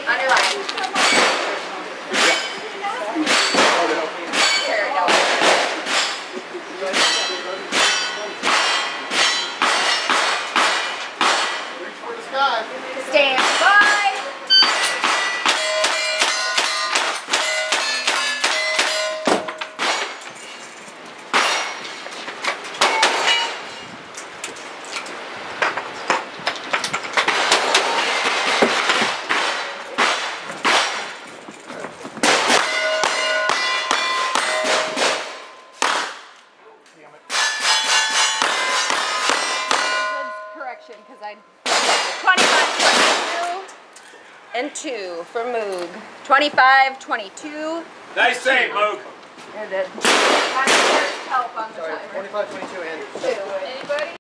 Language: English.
Stand by. Correction, because I 25, 22, and 2 for Moog. 25, 22. Nice save, Moog. There it is. Help on the timer. 25, 22, and 2. Anybody?